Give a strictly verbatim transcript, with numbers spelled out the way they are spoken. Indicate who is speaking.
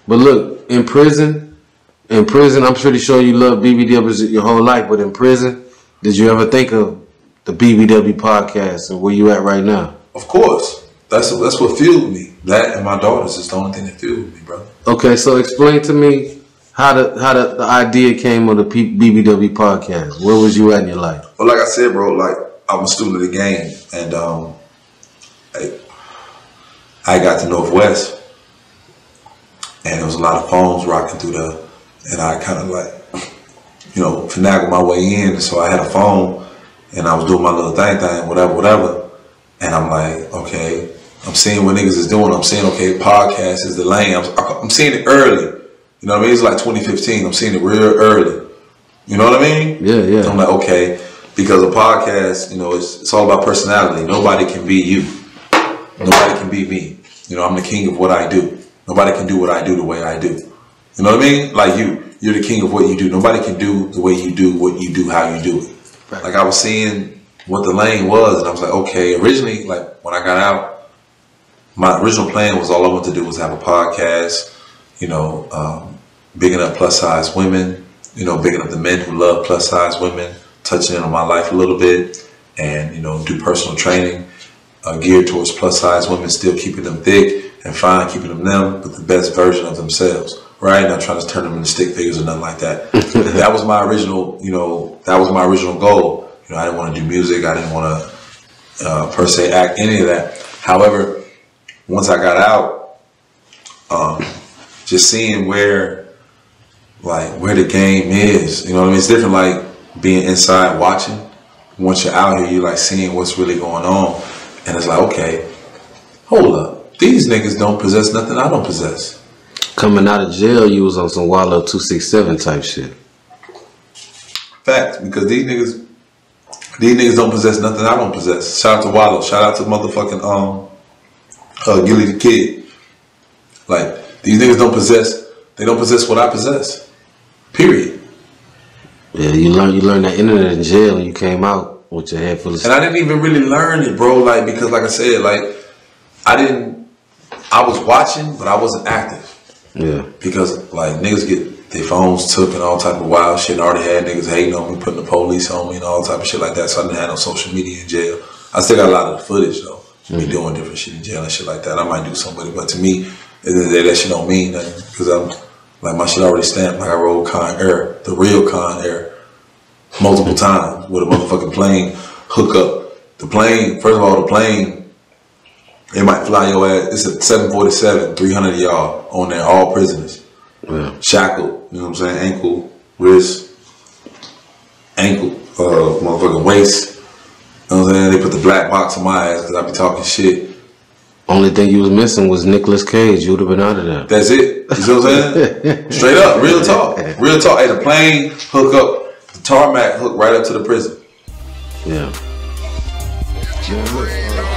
Speaker 1: But look, in prison, in prison, I'm pretty sure you love B B W your whole life. But in prison, did you ever think of the B B W podcast and where you at right now?
Speaker 2: Of course. That's that's what fueled me. That and my daughters is the only thing that fueled me, brother.
Speaker 1: Okay, so explain to me how the how the, the idea came of the B B W podcast. Where was you at in your life?
Speaker 2: Well, like I said, bro, like I'm a student of the game, and um, I, I got to Northwest, and there was a lot of phones rocking through the, and I kind of like, you know, finagled my way in. So I had a phone, and I was doing my little thing, thing, whatever, whatever. And I'm like, okay, I'm seeing what niggas is doing. I'm saying, okay, podcast is the lane. I'm, I'm seeing it early. You know what I mean? It's like twenty fifteen. I'm seeing it real early. You know what I mean?
Speaker 1: Yeah, yeah.
Speaker 2: I'm like, okay, because a podcast, you know, it's, it's all about personality. Nobody can be you. Nobody can be me. You know, I'm the king of what I do. Nobody can do what I do the way I do. You know what I mean? Like you, you're the king of what you do. Nobody can do the way you do what you do, how you do it. Right. Like I was seeing what the lane was, and I was like, okay, originally, like when I got out, my original plan was all I wanted to do was have a podcast, you know, um, bigging up plus size women, you know, bigging up the men who love plus size women, touching in on my life a little bit, and, you know, do personal training uh, geared towards plus size women, still keeping them thick and fine, keeping them them with the best version of themselves, right? Not trying to turn them into stick figures or nothing like that. That was my original, you know, that was my original goal. You know, I didn't want to do music. I didn't want to, uh, per se, act any of that. However, once I got out, um, just seeing where, like, where the game is, you know what I mean? It's different, like, being inside watching. Once you're out here, you're, like, seeing what's really going on. And it's like, okay, hold up. These niggas don't possess nothing I don't possess.
Speaker 1: Coming out of jail, you was on some Wallow two six seven type shit.
Speaker 2: Facts, because these niggas... These niggas don't possess nothing I don't possess. Shout out to Wallow. Shout out to motherfucking um, uh, Gilly the Kid. Like, these niggas don't possess, they don't possess what I possess. Period.
Speaker 1: Yeah, you learn you learned that internet in jail and you came out with your head full of
Speaker 2: stuff. And I didn't even really learn it, bro, like, because like I said, like, I didn't, I was watching, but I wasn't active.
Speaker 1: Yeah.
Speaker 2: Because, like, niggas get their phones took and all type of wild shit. I already had niggas hating on me, putting the police on me and all type of shit like that. So I didn't have no social media in jail. I still got a lot of the footage though. Mm-hmm. Me doing different shit in jail and shit like that. I might do somebody, but to me, at the end of the day, that shit don't mean nothing. Because I'm like, my shit already stamped. Like I rode Con Air, the real Con Air, multiple times with a motherfucking plane hook up. The plane, first of all, the plane, it might fly your ass. It's a seven forty-seven, three hundred of y'all on there, all prisoners. Yeah. Shackled, you know what I'm saying? Ankle, wrist, ankle, uh, motherfucking waist. You know what I'm saying? They put the black box on my ass because I be talking shit.
Speaker 1: Only thing you was missing was Nicolas Cage. You would have been out of there.
Speaker 2: That's it. You see what I'm saying? Straight up, real talk. Real talk. Hey, the plane hook up, the tarmac hook right up to the prison.
Speaker 1: Yeah. Yeah, look, uh,